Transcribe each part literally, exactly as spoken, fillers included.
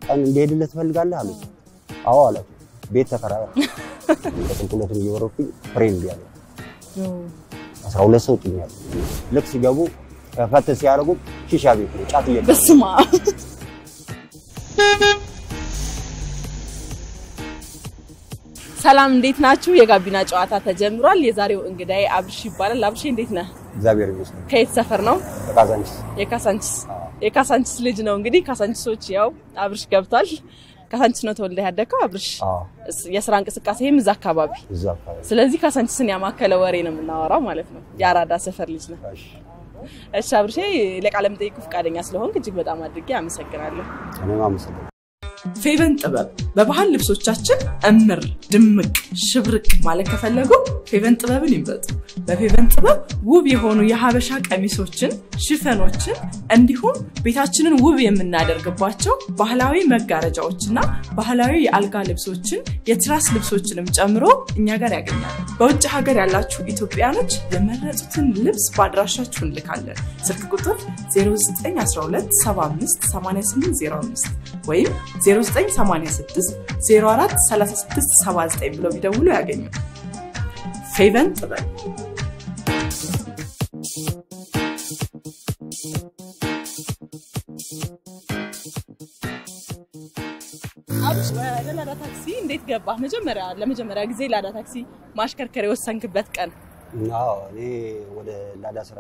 ቀን እንደሄድለት ፈልጋለህ አሉት አዎ አለ ቤት ተከራየ ተቆጥሎትን ይወርኩኝ ፍሬንድ ያለ አስራ ሁለት ሰው ጥኛል ልክ ሲገቡ ፈተ ሲያረጉ ሺሻ ቤት ነው ጫት ይየለ በስማ ሰላም እንዴት ናችሁ የጋቢና ጨዋታ ተጀምሯል የዛሬው እንግዳይ አብርሽ ይባላል አብርሽ እንዴት ነህ እግዚአብሔር ይመስገን ከየት ሰፈር ነው ከካሳንቺስ የካሳንቺስ የካሳንቺስ ልጅ ነው እንግዲህ ካሳንቺሶች ያው አብርሽ ገብቷል ካሳንቺስ ነው ተወልደ ያደከው አብርሽ የስራ እንቅስቃሴም እዛ አካባቢ እዛ አካባቢ ስለዚህ ካሳንቺስን ያማከለ ወሬ ነው የምናወራው ማለት ነው ያራዳ ሰፈር ልጅ ነው እሺ አብርሽ ለቃለ መጠይቁ ፍቃደኛ ስለሆንክ እጅግ በጣም አድርጌ አመሰግናለሁ እኔም አመሰግናለሁ ፌቨን ጥበብ በባህል ልብሶቻችን እምር ድምቅ ሽብርቅ ማለት ከፈለጉ ፌቨን ጥበብን ይምረጡ በፌቨን ጥበብ ውብ የሆኑ የሐበሻ ቀሚሶችን ሽፈኖችን እንዲሁም ቤታችንን ውብ የምናደርግባቸው ባህላዊ መጋረጃዎችና ባህላዊ የአልጋ ልብሶችን የትራስ ልብሶችንም ጨምሮ እኛ ጋር ያገኛሉ በውጭ ሀገር ያላችሁ ኢትዮጵያኖች የመረጡትን ልብስ ባድራሻችሁ እንልካለን ስልክ ቁጥር zero nine one two seven five eight eight zero five ወይም zero nine eight six zero four three six seven nine ብለው ቢደውሉ ያገኙ ፌቨን ጥበብ አብሽ ለላዳ ታክሲ እንዴት ገባ መጀመሪያ ለመጀመሪያ ጊዜ ላዳ ታክሲ ማሽከርከር የወሰንክበት ቀን አዎ እኔ ወደ ላዳ ስራ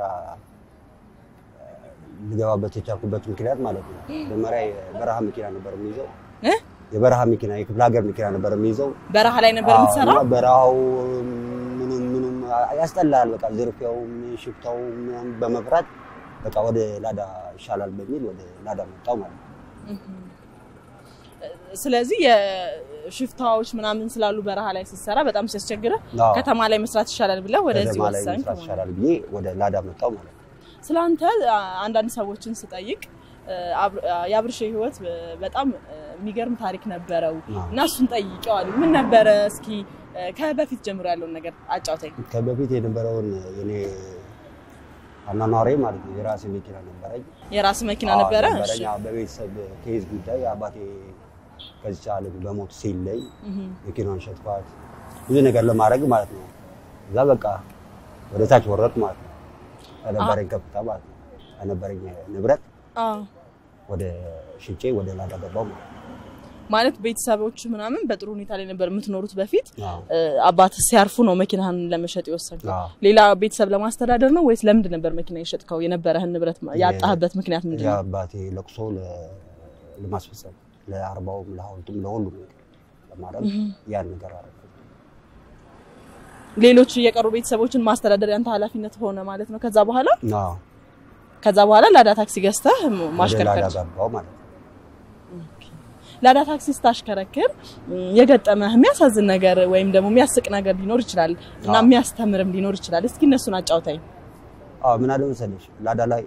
ልገባበት የቻልኩበት ምክንያት ማለት ነው በመራይ በረሃ መኪና ነበር የሚይዘው እ የበረሃ መኪና የክፍለ ሀገር መኪና ነበር የሚይዘው በረሃ ላይ ነበር የምትሰራው በረሃው ምንም ምንም ያስጠላል በቃ ዝርፊያው ሽፍታው ምንም በመፍራት በቃ ወደ ላዳ ይሻላል በሚል ወደ ላዳ መጣው ማለት ነው ስለዚህ የሽፍታዎች ምናምን ስላሉ በረሃ ላይ ሲሰራ በጣም ሲያስቸግረ ከተማ ላይ መስራት ይሻላል ብለ ወደዚህ ወሰንክ መስራት ይሻላል ብዬ ወደ ላዳ መጣው ማለት ነው ስላንተ አንዳንድ ሰዎችን ስጠይቅ ያብርሽ ህይወት በጣም የሚገርም ታሪክ ነበረው እና እሱን ጠይቀዋል ምን ነበር እስኪ ከበፊት ጀምሮ ያለው ነገር አጫውተኝ ከበፊት የነበረውን የኔ አናናሬ ማለት ነው የራሴ መኪና ነበረኝ የራስ መኪና ነበረ እሺ በቤተሰብ ኬዝ ጉዳይ አባቴ ከዚህ ዓለም በሞት ሲለይ መኪናውን ሸጥኳት ብዙ ነገር ለማድረግ ማለት ነው እዛ በቃ ወደ ታች ወረድኩ ማለት ነው አነበረኝ ከፍታ ማለት ነው አነበረኝ ንብረት አዎ ወደ ሽጬ ወደ ላዳ ገባው ማለት ቤተሰቦች ምናምን በጥሩ ሁኔታ ላይ ነበር የምትኖሩት በፊት አባት ሲያርፉ ነው መኪናን ለመሸጥ ይወሰንከው ሌላ ቤተሰብ ለማስተዳደር ነው ወይስ ለምንድን ነበር መኪና ይሸጥከው የነበረህን ንብረት ያጣህበት ምክንያት ምንድነው አባቴ ለቅሶ ለማስፈጸም ለአርባው ለሐውልቱም ለሁሉም ለማድረግ ያን ነገር አረፈ ሌሎች የቀሩ ቤተሰቦችን ማስተዳደር ያንተ ኃላፊነት ሆነ ማለት ነው ከዛ በኋላ አዎ ከዛ በኋላ ላዳ ታክሲ ገዝተህ ማሽከርከር ላዳ ገባው ማለት ነው ላዳ ታክሲ ስታሽከረክር የገጠመህ የሚያሳዝን ነገር ወይም ደግሞ የሚያስቅ ነገር ሊኖር ይችላል እና የሚያስተምርም ሊኖር ይችላል እስኪ እነሱን አጫውተኝ አዎ ምን አለ መሰለሽ ላዳ ላይ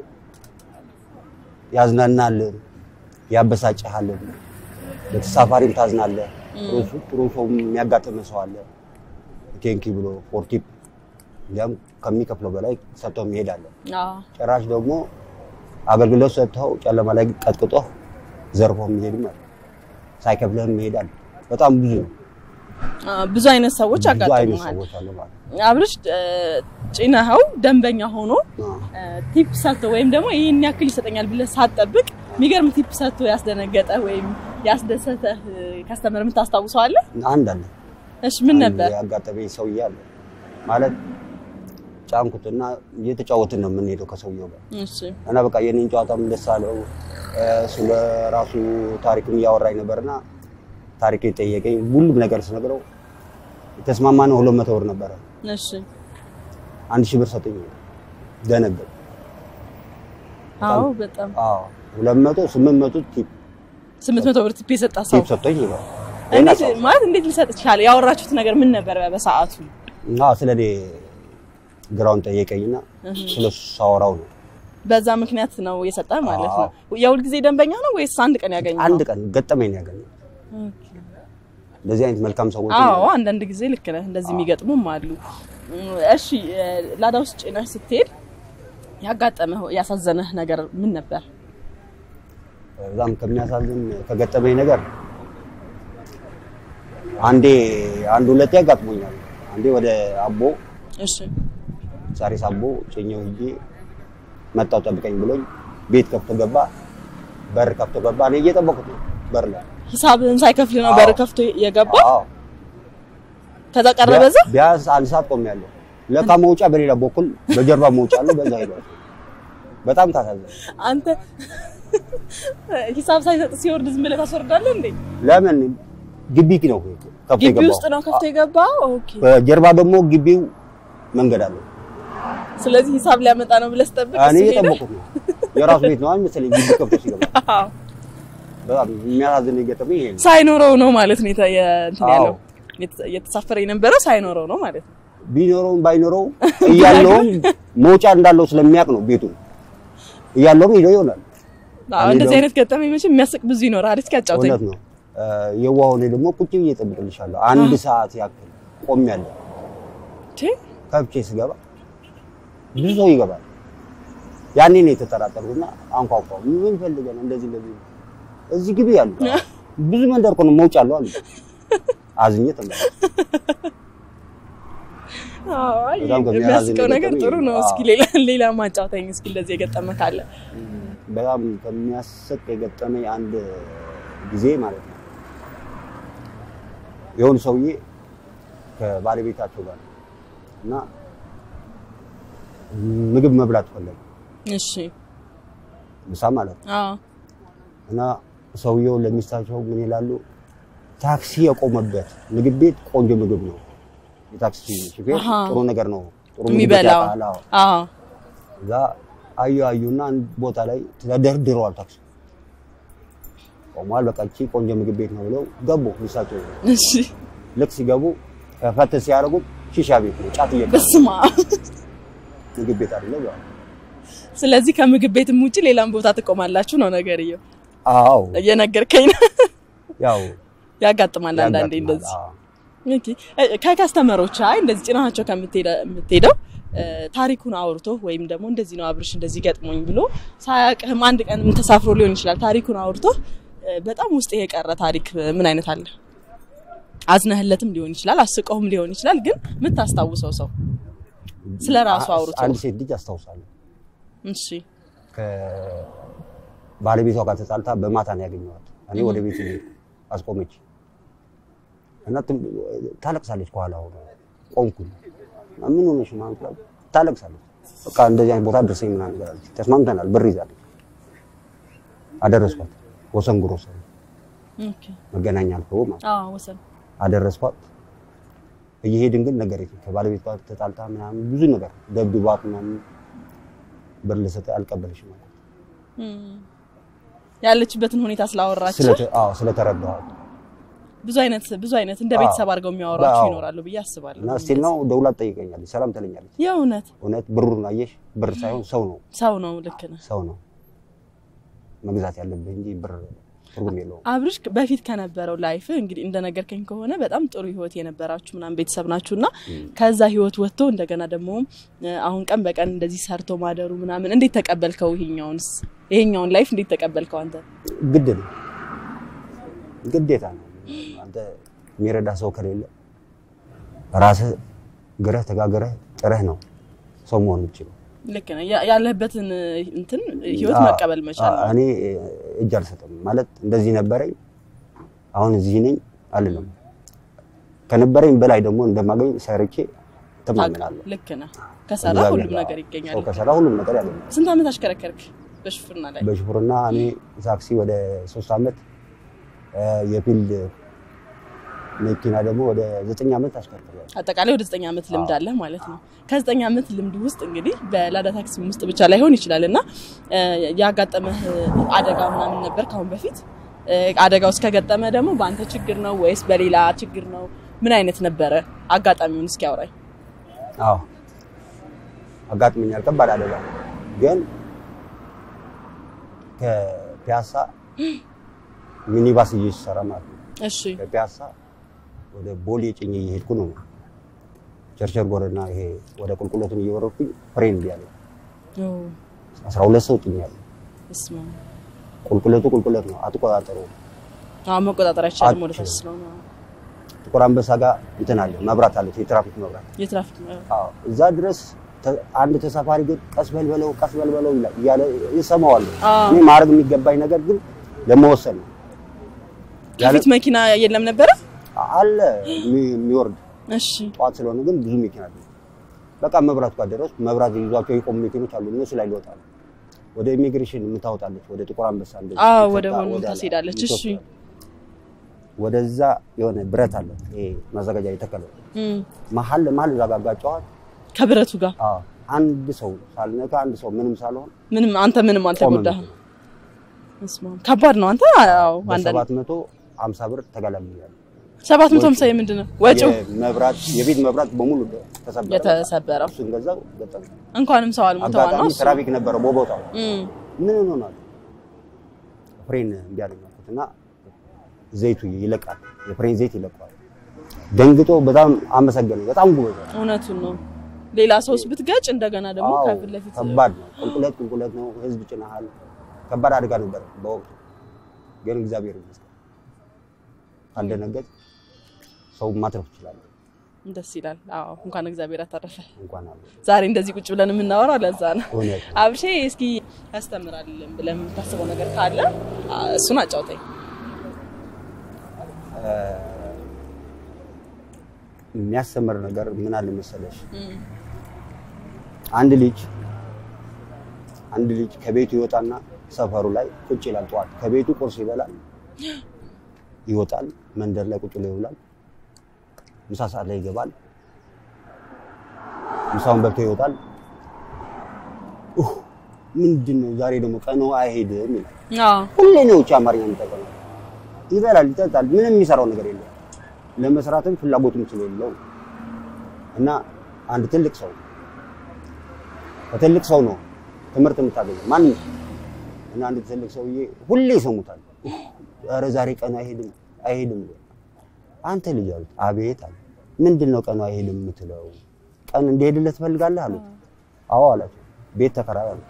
ያዝናናል ያበሳጭሃል ለተሳፋሪም ታዝናለህ ጥሩ ሰው የሚያጋጥም ሰው አለ ቴንኪ ብሎ ፎርቲፕ ያም ከሚከፍለው በላይ ሰጥቶ ይሄዳል አዎ ጭራሽ ደግሞ አገልግሎት ሰጥተው ጨለማ ላይ ቀጥቅጦ ዘርፎ የሚሄድ ማለት ሳይከፍልም ይሄዳል በጣም ብዙ ብዙ አይነት ሰዎች አጋጥመዋል አብርሽ ጭናው ደንበኛ ሆኖ ቲፕ ሰጥቶ ወይም ደግሞ ይሄን ያክል ይሰጠኛል ብለ ሳትጠብቅ የሚገርም ቲፕ ሰጥቶ ያስደነገጠ ወይም ያስደሰተ ካስተመር የምታስታውሰው አለ አንድ አለ እሺ ምን ነበር ያጋጠመኝ ሰው ይያለ ማለት ጫንኩትና እየተጫወትን ነው የምንሄደው ከሰውየው ጋር እሺ እና በቃ የኔን ጨዋታም ደሳለው ስለ ራሱ ታሪክም ያወራኝ ነበርና ታሪክ የጠየቀኝ ሁሉም ነገር ስነግረው ተስማማነው ሁለት መቶ ብር ነበር እሺ አንድ ሺህ ብር ሰጠኝ ደነገጥ አዎ በጣም አዎ ሁለት መቶ ስምንት መቶ ቲፕ ስምንት መቶ ብር ቲፕ የሰጣ ሰው ቲፕ ሰጠኝ ይላል እንዴት ማለት እንዴት ሊሰጥ ይችላል ያወራችሁት ነገር ምን ነበር በሰዓቱ አዎ ስለኔ ግራውን ጠየቀኝና ስለሱ ሳወራው ነው በዛ ምክንያት ነው የሰጣ ማለት ነው የሁል ጊዜ ደንበኛ ነው ወይስ አንድ ቀን ያገኘው አንድ ቀን ገጠመኝ ያገኘው ኦኬ እንደዚህ አይነት መልካም ሰዎች አዎ አንድ ጊዜ ልክ ነህ እንደዚህ የሚገጥሙም አሉ እሺ ላዳ ውስጥ ጭነህ ስትሄድ ያጋጠመህ ያሳዘነህ ነገር ምን ነበር በጣም ከሚያሳዝን ከገጠመኝ ነገር አንዴ አንድ ሁለት ያጋጥሞኛል። አንዴ ወደ አቦ እሺ ሳሪስ አቦ ጨኛው ሂጄ መጣው ጠብቀኝ ብሎኝ ቤት ከፍቶ ገባ። በር ከፍቶ ገባ። እኔ እየጠበኩት ነው በር ላይ ሂሳብን ሳይከፍል ነው በር ከፍቶ የገባ። አዎ ከዛ ቀረበ እዛ ቢያንስ አንድ ሰዓት ቆሜያለሁ። ለካ መውጫ በሌላ በኩል በጀርባ መውጫ አለ። በዛ ሄዷል። በጣም ታሳዘነ። አንተ ሂሳብ ሳይሰጥ ሲወርድ ዝም ብለህ ታስወርዳለህ እንዴ? ለምን ግቢ ነው ከፍቶ ግቢ የገባው። ውስጥ ነው ከፍቶ የገባው። ኦኬ በጀርባ ደግሞ ግቢው መንገድ አለው። ስለዚህ ሂሳብ ሊያመጣ ነው ብለህ ተጠብቅ። እኔ እየጠበኩት ነው። የራሱ ቤት ነው መሰለኝ ግቢ ከፍቶ ሲገባ። በጣም የሚያሳዝን የገጠመኝ ይሄ ነው። ሳይኖረው ነው ማለት ነው እንትን ያለው የተሳፈረ የነበረው ሳይኖረው ነው ማለት ነው። ቢኖረውም ባይኖረው እያለውም መውጫ እንዳለው ስለሚያውቅ ነው ቤቱ እያለውም ሄዶ ይሆናል። አዎ እንደዚህ አይነት ገጠመኝ መቼም የሚያስቅ ብዙ ይኖራል። እስኪ አጫውተኝ። እውነት ነው። የዋሆኔ ደግሞ ቁጭ ብዬ እጠብቅልሻለሁ አንድ ሰዓት ያክል ቆሜያለሁ። እሺ ከብቼ ስገባ ብዙ ሰው ይገባል። ያኔ ነው የተጠራጠርኩና አንኳኳው። ምን ፈልገህ ነው እንደዚህ እንደዚህ? እዚህ ግቢ ያሉ ብዙ መንደር እኮ ነው መውጫ አለው አለ። አዝኜ ተመለስኩ። አይ የሚያስቀው ነገር ጥሩ ነው። እስኪ ሌላ ሌላ ማጫውተኝ እስኪ እንደዚህ የገጠመህ ካለ። በጣም ከሚያስቅ የገጠመኝ አንድ ጊዜ ማለት ነው የሆነ ሰውዬ ከባለቤታቸው ጋር እና ምግብ መብላት ፈለጉ። እሺ ምሳ ማለት ነው። አዎ እና ሰውየው ለሚስታቸው ምን ይላሉ? ታክሲ የቆመበት ምግብ ቤት ቆንጆ ምግብ ነው። የታክሲ ሹፌር ጥሩ ነገር ነው። ጥሩ ምግብ ያጣላ። አዎ እዛ አዩ አዩና አንድ ቦታ ላይ ተደርድረዋል። ታክሲ ቆሟል። በቃ እቺ ቆንጆ ምግብ ቤት ነው ብለው ገቡ ሚስታቸው። እሺ ልክ ሲገቡ ፈት ሲያደርጉ ሺሻ ቤት ነው። ጫት እየቀሙ በስማ ምግብ ቤት አይደለም ያው። ስለዚህ ከምግብ ቤትም ውጪ ሌላም ቦታ ትቆማላችሁ ነው ነገርየው። አዎ እየነገርከኝ ነው። ያው ያጋጥማል አንዳንዴ እንደዚህ። ኦኬ ከካስተመሮች አይ እንደዚህ ጭናቸው ከምትሄደው ታሪኩን አውርቶ ወይም ደግሞ እንደዚህ ነው አብርሽ እንደዚህ ገጥሞኝ ብሎ ሳያቅህም አንድ ቀን ተሳፍሮ ሊሆን ይችላል። ታሪኩን አውርቶ በጣም ውስጥ የቀረ ታሪክ ምን አይነት አለ? አዝነህለትም ሊሆን ይችላል፣ አስቀውም ሊሆን ይችላል። ግን የምታስታውሰው ሰው ስለራሱ አውርቶ አንድ ሴት ልጅ አስታውሳለሁ። እሺ ከባለቤቷ ጋር ተጣልታ በማታ ነው ያገኘኋት። እኔ ወደ ቤት አስቆመች እና ታለቅሳለች። ከኋላ ሆነ ቆምኩኝ። ምን ሆነሽ ማለት ነው? ታለቅሳለች። በቃ እንደዚህ አይነት ቦታ ድረሰኝ ምናምን ነገር አለች። ተስማምተናል። ብር ይዛለች። አደረስኳት ወሰን ግሮሰሪ። ኦኬ መገናኛ አልፈው ማለት አዎ ወሰን አደረስኳት። እየሄድን ግን ነገር ይሄ ከባለቤቷ ጋር ተጣልታ ምናምን ብዙ ነገር ደብድባት ምናምን ብር ልሰጥ አልቀበልሽም ማለት እም ያለችበትን ሁኔታ ስላወራች ስለተ አዎ ስለተረዳኋት ብዙ አይነት ብዙ አይነት እንደ ቤተሰብ አድርገው የሚያወራቸው ይኖራሉ ብዬ አስባለሁ። እና እስቲ ነው ደውላ ጠይቀኛለች። ሰላም ትለኛለች። የእውነት እውነት ብሩን አየሽ? ብር ሳይሆን ሰው ነው ሰው ነው። ልክ ነህ። ሰው ነው መግዛት ያለብህ እንጂ ብር ትርጉም የለውም። አብርሽ በፊት ከነበረው ላይፍ እንግዲህ እንደነገርከኝ ከሆነ በጣም ጥሩ ህይወት የነበራችሁ ምናምን ቤተሰብ ናችሁና ከዛ ህይወት ወጥቶ እንደገና ደግሞ አሁን ቀን በቀን እንደዚህ ሰርቶ ማደሩ ምናምን እንዴት ተቀበልከው? ይሄኛውንስ ይሄኛውን ላይፍ እንዴት ተቀበልከው አንተ? ግድ ነው ግዴታ ነው። አንተ የሚረዳ ሰው ከሌለ ራስህ ግረህ ተጋግረህ ጥረህ ነው ሰው መሆን የምትችለው። ልክ ነው። ያለህበትን እንትን ህይወት መቀበል መቻል ነው። እኔ እጅ አልሰጥም ማለት እንደዚህ ነበረኝ አሁን እዚህ ነኝ አልልም። ከነበረኝ በላይ ደግሞ እንደማገኝ ሰርቼ ተማምናለሁ። ልክ ነህ። ከሰራ ሁሉም ነገር ይገኛል። ሰው ከሰራ ሁሉም ነገር ያገኛል። ስንት አመት አሽከረከርክ በሹፍርና ላይ? በሹፍርና እኔ ታክሲ ወደ ሶስት አመት የፊልድ መኪና ደግሞ ወደ ዘጠኝ አመት አሽከረከርኩ። አጠቃላይ ወደ ዘጠኝ አመት ልምድ አለ ማለት ነው። ከዘጠኝ አመት ልምድ ውስጥ እንግዲህ በላዳ ታክሲ ውስጥ ብቻ ላይሆን ይችላልና ያጋጠመህ አደጋ ምናምን ነበር ካሁን በፊት? አደጋው እስከገጠመ ደግሞ በአንተ ችግር ነው ወይስ በሌላ ችግር ነው? ምን አይነት ነበረ አጋጣሚውን እስኪ አውራኝ። አዎ አጋጥመኛል ከባድ አደጋ ግን ከፒያሳ ሚኒባስ እየሰራ ማለት ነው። እሺ ከፒያሳ ወደ ቦሌ ጭኜ እየሄድኩ ነው። ቸርቸር ጎረና ይሄ ወደ ቁልቁለቱን እየወረድኩኝ ፍሬን ቢያለ ኦ አስራ ሁለት ሰው ጭኛለሁ። እስማ ቁልቁለቱ ቁልቁለት ነው አትቆጣጠሩ አዎ መቆጣጠር አይቻልም ወደ ታች ስለሆነ ጥቁር አንበሳ ጋር እንትን አለ መብራት አለ የትራፊክ መብራት የትራፊክ አዎ እዛ ድረስ አንድ ተሳፋሪ ግን ቀስበል በለው ቀስበል በለው ይላል ይሰማዋል እኔ ማድረግ የሚገባኝ ነገር ግን ለመወሰን ነው ከፊት መኪና የለም ነበር አለ የሚወርድ እሺ ጧት ስለሆነ ግን ብዙ መኪና አለ በቃ መብራት ጋር ደረስ መብራት ይዟቸው የቆሙ መኪኖች አሉ እነሱ ላይ ይወጣሉ ወደ ኢሚግሬሽን የምታወጣለች ወደ ጥቁር አንበሳ እንደዚህ አዎ ወደ ሆኖ ታስሄዳለች እሺ ወደዛ የሆነ ብረት አለ ይሄ ማዘጋጃ የተከለው መሐል መሐል ዘጋጋጫዋት ከብረቱ ጋር አዎ አንድ ሰው ሳልነካ አንድ ሰው ምንም ሳልሆን ምንም አንተ ምንም አልተጎዳህም እስማ ከባድ ነው አንተ አዎ አንተ ሰባት መቶ ሃምሳ ብር ተጋላልኛል ሰባት መቶ ሃምሳ የምንድነው ወጪው መብራት የቤት መብራት በሙሉ ተሰበረ የተሰበረው እሱን ገዛው ገጠም እንኳንም ሰው አልሞተው ነው እሱ ትራፊክ ነበር ቦቦታው ምን ሆነናል ፍሬን እንዲያደርጋትና ዘይቱ ይለቃል የፍሬን ዘይት ይለቃል ደንግጦ በጣም አመሰገነ በጣም ጉበዝ እውነቱን ነው ሌላ ሰውስ ብትገጭ እንደገና ደግሞ ከፊት ለፊት ከባድ ነው ቁልቁለት ቁልቁለት ነው ህዝብ ጭናሃል ከባድ አደጋ ነበር በወቅቱ ግን እግዚአብሔር ይመስገን አልደነገጥ ሰው ማትረፍ ይችላል ደስ ይላል አዎ እንኳን እግዚአብሔር አታረፈ እንኳን አለ ዛሬ እንደዚህ ቁጭ ብለን የምናወራው ለዛ ነው አብሼ እስኪ ያስተምራልን ብለን የምታስበው ነገር ካለ እሱን አጫውተኝ የሚያስተምር ነገር ምን አለ መሰለሽ አንድ ልጅ አንድ ልጅ ከቤቱ ይወጣና ሰፈሩ ላይ ቁጭ ይላል ጧት ከቤቱ ቁርስ ይበላል ይወጣል መንደር ላይ ቁጭ ላይ ይውላል ምሳ ሰዓት ላይ ይገባል ምሳውን በልቶ ይወጣል ኡህ ምንድነው ዛሬ ደግሞ ቀኑ አይሄድም ይላል አዎ ሁሌ ነው ቻማሪያ የሚጠቀመው ይበላል ይጠጣል ምንም የሚሰራው ነገር የለም ለመስራትም ፍላጎቱም ስለሌለው እና አንድ ትልቅ ሰው ትልቅ ሰው ነው ትምህርት የምታገኘው ማን እና አንድ ትልቅ ሰውዬ ሁሌ ይሰሙታል ኧረ ዛሬ ቀኑ አይሄድም አይሄድም አንተ ልጅ አሉት አቤት አለ ምንድነው ቀኑ አይሄድም የምትለው ቀን እንዲሄድለት ፈልጋለህ አሉት አዎ አላቸው ቤት ተከራይ አሉት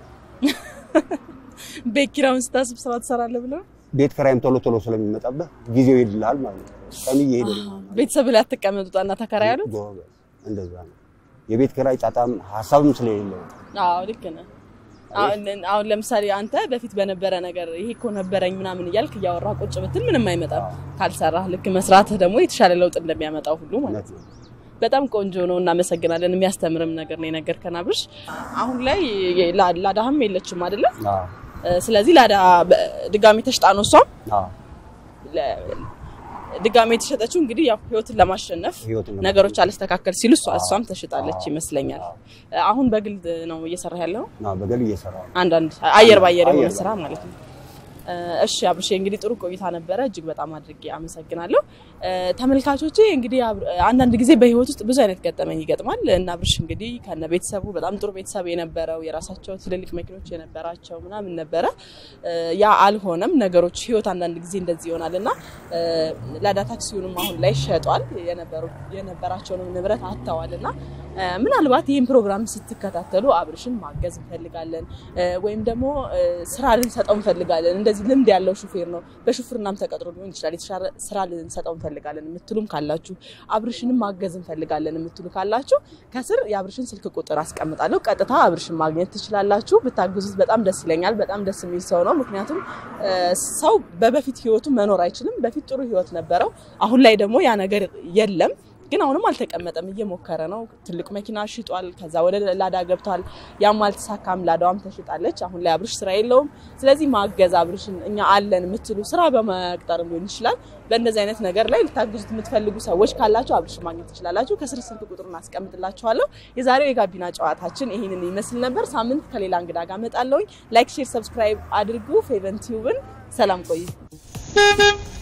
ቤት ኪራዩን ስታስብ ስራ ትሰራለህ ብለው ቤት ኪራይም ቶሎ ቶሎ ስለሚመጣብህ ጊዜው ይሄድልሃል ማለት ነው ቀን ይሄድ ቤተሰብ ላይ አትቀመጡጣና ተከራይ አሉት እንደዛ ነው የቤት ኪራይ ጣጣም ሐሳብም ስለሌለው አዎ ልክ ነህ አሁን ለምሳሌ አንተ በፊት በነበረ ነገር ይሄ እኮ ነበረኝ ምናምን ይያልክ ያወራ ቁጭ ብትል ምንም አይመጣም ካልሰራህ ልክ መስራትህ ደግሞ የተሻለ ለውጥ እንደሚያመጣው ሁሉ ማለት ነው በጣም ቆንጆ ነው እናመሰግናለን የሚያስተምርም ነገር ነው የነገርከን አብርሽ አሁን ላይ ላዳህም የለችም አይደለ አዎ ስለዚህ ላዳ ድጋሚ ተሽጣ ነው እሷ አዎ ድጋሚ ተሸጠችው እንግዲህ ያው ህይወትን ለማሸነፍ ነገሮች አለስተካከል ሲሉ እሷ እሷም ተሽጣለች ይመስለኛል አሁን በግል ነው እየሰራ ያለው አዎ በግል እየሰራ አንድ አንድ አየር ባየር የሆነ ስራ ማለት ነው እሺ አብርሽ እንግዲህ ጥሩ ቆይታ ነበረ እጅግ በጣም አድርጌ አመሰግናለሁ ተመልካቾቼ እንግዲህ አንዳንድ ጊዜ በህይወት ውስጥ ብዙ አይነት ገጠመኝ ይገጥማል እና አብርሽ እንግዲህ ከነ ቤተሰቡ በጣም ጥሩ ቤተሰብ የነበረው የራሳቸው ትልልቅ መኪኖች የነበራቸው ምናምን ነበረ ያ አልሆነም ነገሮች ህይወት አንዳንድ ጊዜ እንደዚህ ይሆናልና ላዳ ታክሲውንም አሁን ላይ ሸጧል የነበሩ የነበራቸውን ንብረት አጥተዋልና ምናልባት ይሄን ፕሮግራም ስትከታተሉ አብርሽን ማገዝ እንፈልጋለን ወይም ደግሞ ስራ ልንሰጠው እንፈልጋለን እንደዚህ ልምድ ያለው ሹፌር ነው በሹፍርናም ተቀጥሮ ሊሆን ይችላል የተሻለ ስራ ልንሰጠው እንፈልጋለን የምትሉም ካላችሁ አብርሽንም ማገዝ እንፈልጋለን የምትሉ ካላችሁ ከስር የአብርሽን ስልክ ቁጥር አስቀምጣለሁ ቀጥታ አብርሽን ማግኘት ትችላላችሁ ብታግዙት በጣም ደስ ይለኛል በጣም ደስ የሚል ሰው ነው ምክንያቱም ሰው በበፊት ህይወቱ መኖር አይችልም በፊት ጥሩ ህይወት ነበረው አሁን ላይ ደግሞ ያ ነገር የለም ግን አሁንም አልተቀመጠም እየሞከረ ነው ትልቅ መኪና ሽጧል ከዛ ወደ ላዳ ገብቷል ያም አልተሳካም ላዳዋም ተሽጣለች አሁን ላይ አብርሽ ስራ የለውም ስለዚህ ማገዝ አብርሽን እኛ አለን የምትሉ ስራ በመቅጠር ሊሆን ይችላል በእንደዚህ አይነት ነገር ላይ ልታግዙት የምትፈልጉ ሰዎች ካላችሁ አብርሽ ማግኘት ትችላላችሁ ከስር ስልክ ቁጥሩን አስቀምጥላችኋለሁ የዛሬው የጋቢና ጨዋታችን ይሄንን ይመስል ነበር ሳምንት ከሌላ እንግዳ ጋር መጣለሁኝ ላይክ ሼር ሰብስክራይብ አድርጉ ፌቨን ቲዩብን ሰላም ቆዩ